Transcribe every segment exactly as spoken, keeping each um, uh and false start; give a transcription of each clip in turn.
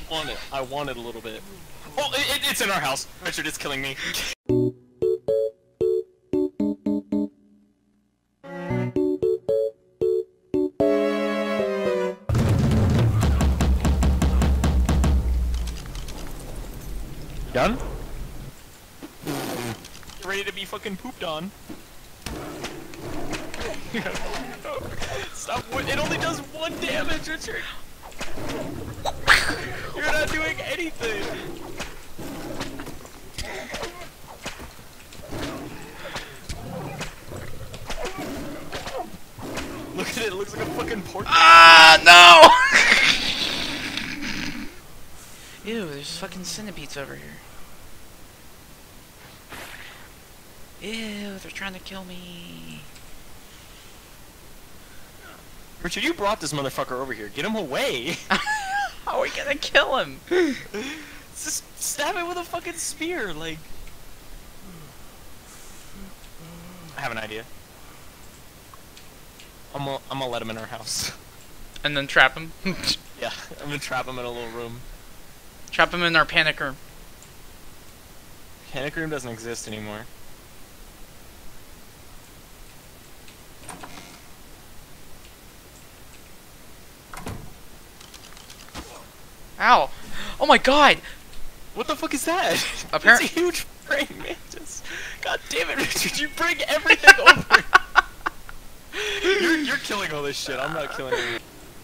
want it. I want it a little bit. Oh, it, it, it's in our house. Richard, it's killing me. Done? Ready to be fucking pooped on. Stop. It only does one damage, Richard. You're not doing anything. Look at it. It looks like a fucking pork. Ah, no! Ew, there's fucking centipedes over here. Ew, they're trying to kill me. Richard, you brought this motherfucker over here. Get him away. How are we gonna kill him? Just stab it with a fucking spear, like. I have an idea. I'm gonna, I'm gonna let him in our house. And then trap him? Yeah, I'm gonna trap him in a little room. Trap him in our panic room. Panic room doesn't exist anymore. Ow! Oh my god! What the fuck is that? Appar- It's a huge praying mantis. God damn it, Richard! You bring everything over. You're you're killing all this shit. I'm not killing it.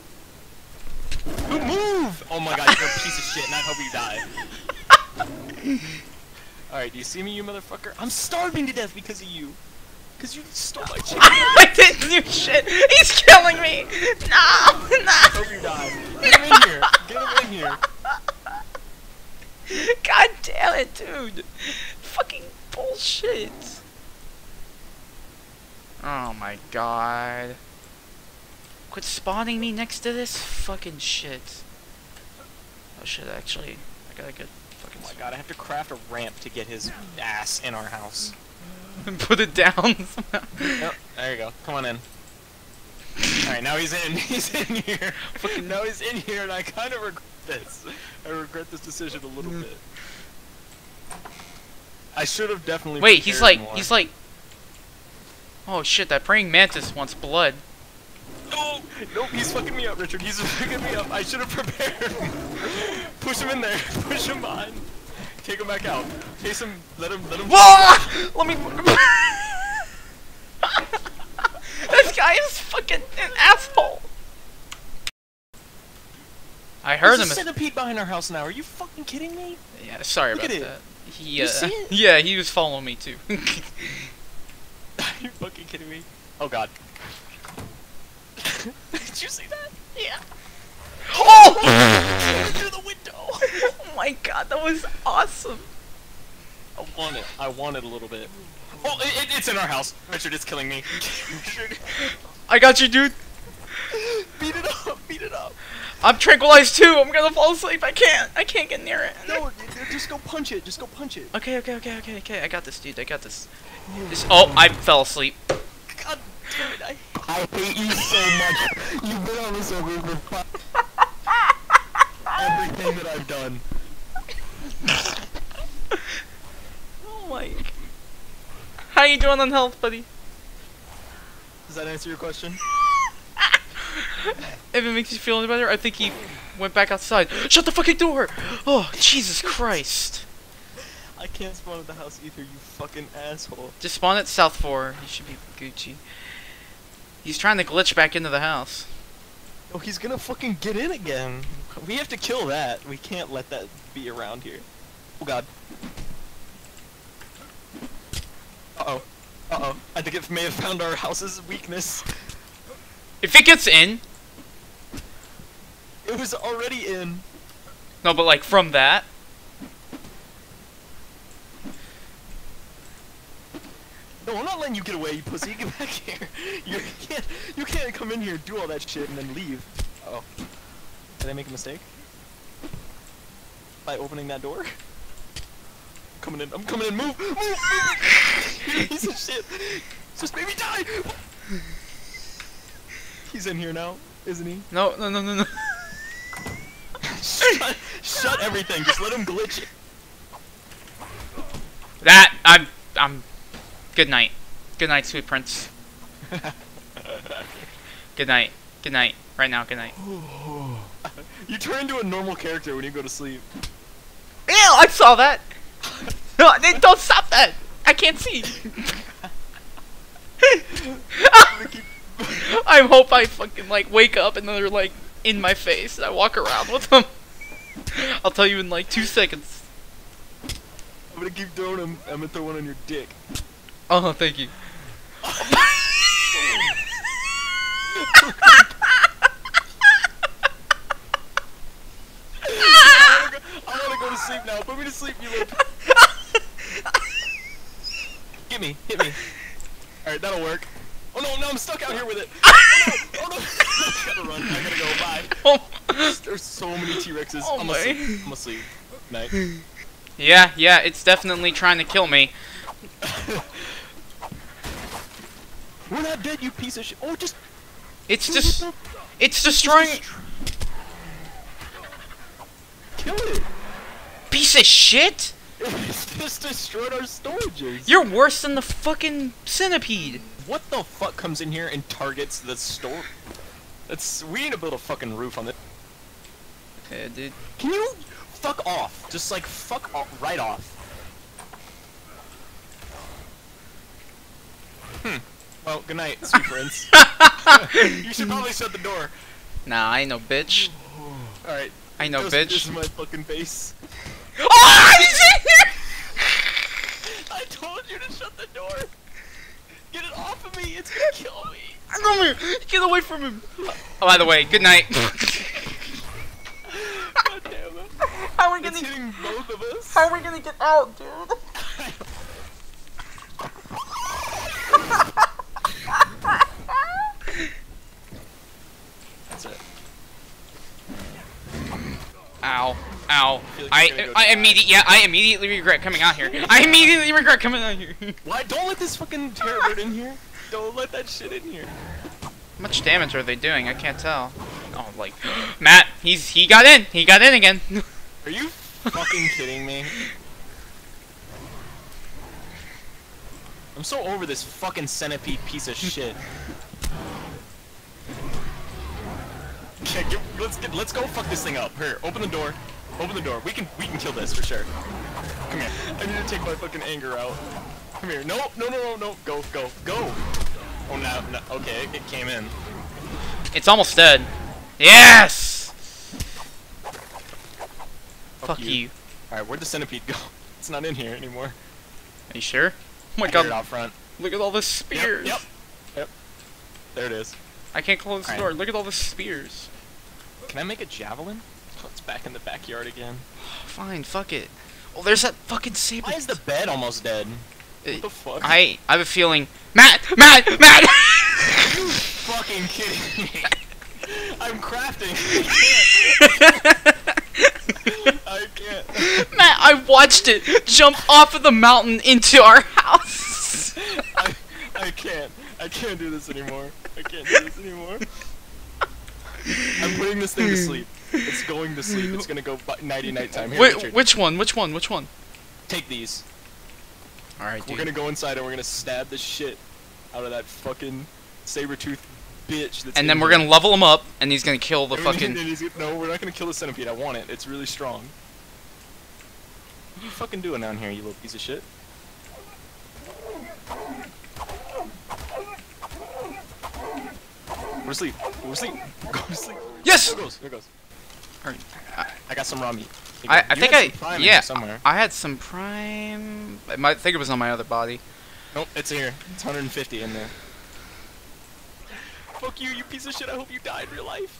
Move! Oh my god, you're a piece of shit, and I hope you die. All right, do you see me, you motherfucker? I'm starving to death because of you. Because you stole my chicken. I didn't do shit! He's killing me! No! I No! hope you die. Get him in here. Get him in here. God damn it, dude! Fucking bullshit! Oh my god. Quit spawning me next to this fucking shit. Oh shit, actually, I gotta get fucking. Oh my god, I have to craft a ramp to get his ass in our house. Put it down. Yep, there you go. Come on in. Alright, now he's in. He's in here. Fucking now he's in here, and I kind of regret this. I regret this decision a little bit. I should have definitely. Wait, he's like, more. he's like. Oh shit, that praying mantis wants blood. No! Nope, he's fucking me up, Richard. He's fucking me up. I should have prepared. Push him in there. Push him behind. Take him back out. Chase him. Let him. Let him. Whoa! Let me. This guy is fucking an asshole. I heard There's him. a centipede behind our house now. Are you fucking kidding me? Yeah, sorry Look about at it. that. He, You uh, see it? yeah, he was following me too. Are you fucking kidding me? Oh god. Did you see that? Yeah. Oh! Through the window. Oh my god, that was awesome. I want it. I want it a little bit. Oh, it, it, it's in our house. Richard, it's killing me. Richard. I got you, dude. Beat it up. Beat it up. I'm tranquilized too. I'm gonna fall asleep. I can't. I can't get near it. No, just go punch it. Just go punch it. Okay, okay, okay, okay, okay. I got this, dude. I got this. this oh, I fell asleep. God damn it. I, I hate you so much. You've been on this over for everything that I've done. Oh my. How you doing on health, buddy? Does that answer your question? If it makes you feel any better, I think he went back outside. Shut the fucking door! Oh, Jesus Christ. I can't spawn at the house either, you fucking asshole. Just spawn at South four. He should be Gucci. He's trying to glitch back into the house. Oh, he's gonna fucking get in again. We have to kill that. We can't let that be around here. Oh god. Uh-oh. Uh-oh. I think it may have found our house's weakness. If it gets in... It was already in. No, but like from that... No, I'm not letting you get away, you pussy. Get back here. You can't, you can't come in here, do all that shit, and then leave. Uh oh. Did I make a mistake? By opening that door? I'm coming in. I'm coming in. Move! Move! Move! You piece of shit! Just made me die! He's in here now, isn't he? No, no, no, no, no. shut, shut everything. Just let him glitch it. That I'm I'm. Good night. Good night, sweet prince. Good night. Good night. Right now. Good night. You turn into a normal character when you go to sleep. Ew! I saw that. No, don't stop that. I can't see. I hope I fucking like wake up and they're like in my face and I walk around with them. I'll tell you in like two seconds. I'm gonna keep throwing them. I'm gonna throw one on your dick. Oh, thank you. I wanna go to sleep now. Put me to sleep, you little. Hit me, hit me. Alright, that'll work. Oh no, no, I'm stuck out here with it. Oh no, oh no. I gotta run, I gotta go, bye. Oh. There's so many T-Rexes. Oh I'm my. asleep. I'm asleep. Night. Yeah, yeah, it's definitely trying to kill me. We're not dead, you piece of shit. Oh, just. It's just, it's destroying. Just kill it. Piece of shit. It's just destroyed our storages. You're worse than the fucking centipede. What the fuck comes in here and targets the store? That's. We need to build a fucking roof on this. Yeah, dude. Can you fuck off? Just like fuck off, right off. Hmm. Well, good night, sweet prince. You should probably shut the door. Nah, I ain't no bitch. Alright. I know, this, bitch. This is my fucking face. Oh, he's in here! I told you to shut the door. Get it off of me. It's gonna kill me. Come here. Get away from him. Oh, by the way, good night. God damn it. How are we It's gonna? hitting both of us. How are we gonna get out, dude? That's it. Ow. Ow. feel like I you're gonna go I die. immediately yeah, I immediately regret coming out here. I immediately regret coming out here. Why? Don't let this fucking terror bird in here. Don't let that shit in here. How much damage are they doing? I can't tell. Oh, like Matt, he's he got in. He got in again. Are you fucking kidding me? I'm so over this fucking centipede piece of shit. Okay, get, let's get, let's go fuck this thing up. Here, open the door. Open the door. We can we can kill this for sure. Come here. I need to take my fucking anger out. Come here. No, no, no, no, no. Go, go, go. Oh, no, no. Okay, it came in. It's almost dead. Yes. Fuck, Fuck you. you. All right, where'd the centipede go? It's not in here anymore. Are you sure? Oh my I heard it god. out front. Look at all the Yep, spears. yep. Yep. There it is. I can't close the Alright. door. Look at all the spears. Can I make a javelin? Oh, it's back in the backyard again. Fine, fuck it. Oh, there's that fucking saber. Why is the bed almost dead? Uh, What the fuck? I I have a feeling. Matt, Matt, Matt. You fucking kidding me? I'm crafting. I can't. Matt, I watched it jump off of the mountain into our house. I, I can't. I can't do this anymore. I can't do this anymore. I'm putting this thing to sleep. It's going to sleep. It's gonna go nighty night time. Here, Wait, Richard, which one? Which one? Which one? take these. All right, We're dude. gonna go inside and we're gonna stab the shit out of that fucking saber-toothed bitch. That's And in then we're here. gonna level him up, and he's gonna kill the And fucking. he's- No, we're not gonna kill the centipede. I want it. It's really strong. What are you fucking doing down here, you little piece of shit? Go to sleep. Go to sleep. Go to sleep. Yes! There goes. There goes. Alright. I got some raw meat. Here you I, go. I You think had I some prime in yeah here somewhere. I had some prime. I might think it was on my other body. Nope, it's here. It's one hundred fifty in there. Fuck you, you piece of shit. I hope you die in real life.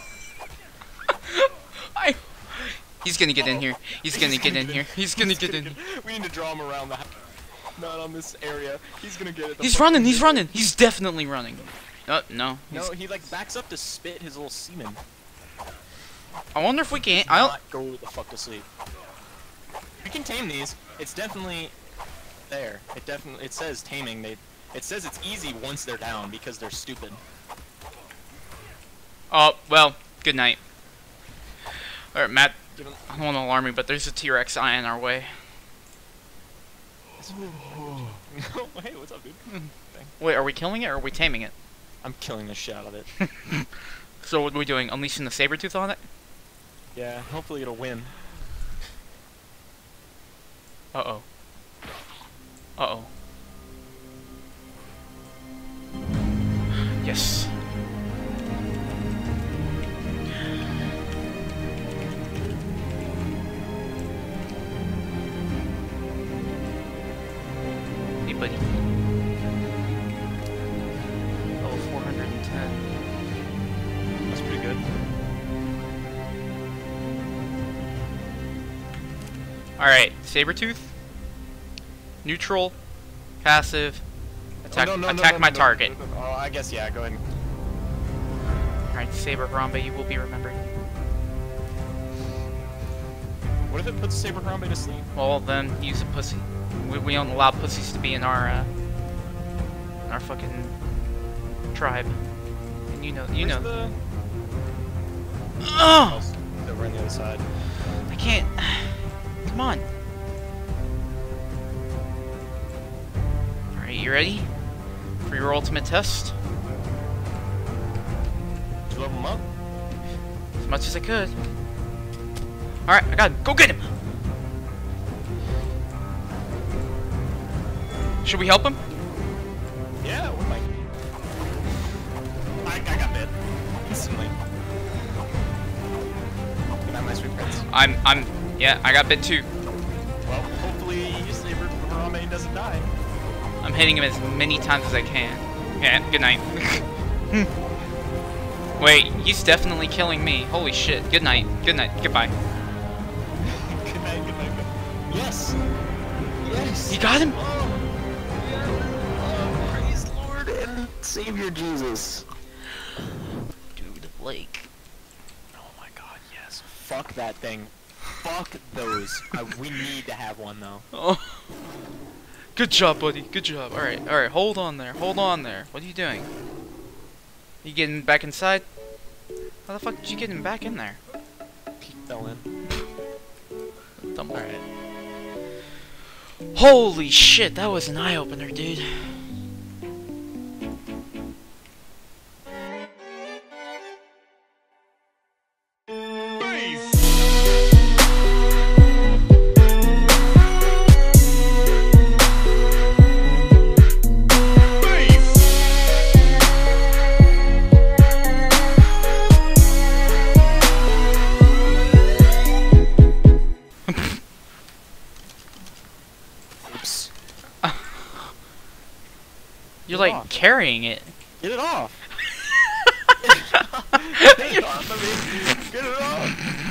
I. He's gonna get in here. He's gonna get in here. He's gonna get in. We need to draw him around the house. Not on this area. He's gonna get it. the He's fucking running. He's middle. running. He's definitely running. Oh no. he's- No, he like backs up to spit his little semen. I wonder if we can. I'll I'll. not go the fuck to sleep. We can tame these. It's definitely there. It definitely it says taming. They it says it's easy once they're down because they're stupid. Oh well. Good night. Alright, Matt, Give him. I don't want to alarm you, but there's a T-Rex eye in our way. Hey, what's up, dude? Wait, are we killing it or are we taming it? I'm killing the shit out of it. So what are we doing? Unleashing the Sabertooth on it? Yeah, hopefully it'll win. Uh-oh. Uh-oh. Yes. Hey, buddy. Level four hundred ten. That's pretty good. Alright, Sabertooth. Neutral. Passive. Attack, oh, no, no, attack no, no, my no, target. no, no, no. Oh, I guess, yeah, go ahead. Alright, Saber Harambe, you will be remembered. What if it puts Saber Harambe to sleep? Well, then use a pussy. We, we don't allow pussies to be in our uh, in our fucking tribe. And you know, you Where's know. The... Ugh! Oh, over on the other side. I can't. Come on. Alright, you ready for your ultimate test? Did you level him up? As much as I could. Alright, I got him. Go get him! Should we help him? Yeah, what am I? I, I got bit. Instantly. Good night, my sweet prince. I'm, I'm, yeah, I got bit too. Well, hopefully Saber Harambe doesn't die. I'm hitting him as many times as I can. Yeah, good night. Wait, he's definitely killing me. Holy shit. Good night. Good night. Goodbye. Good night, good night, good night. Yes! Yes! You got him? Oh, yeah. Oh, praise Lord and Savior Jesus. Dude, like. Oh my god, yes. Fuck that thing. Fuck those. I, we need to have one though. Oh. Good job, buddy. Good job. Alright, alright. Hold on there. Hold on there. What are you doing? You getting back inside? How the fuck did you get him back in there? He fell in. Dumb. Alright. Holy shit, that was an eye-opener, dude. Oops. You're Get like off. carrying it. Get it off! Get it off! Get it off! I mean, get it off!